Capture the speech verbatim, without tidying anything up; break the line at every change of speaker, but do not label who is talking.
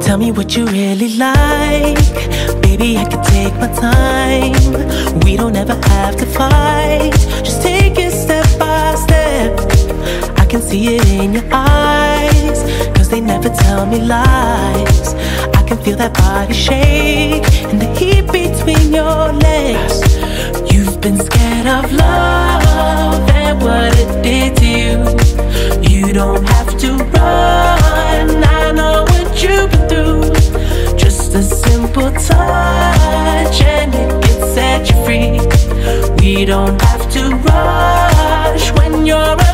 Tell me what you really like. Baby, I can take my time. We don't ever have to fight. Just take it step by step. I can see it in your eyes, cause they never tell me lies. I can feel that body shake and the heat between your legs. You've been scared of love and what it did to you. You don't have to run, I know what you've been through. Just a simple touch and it can set you free. We don't have to rush when you're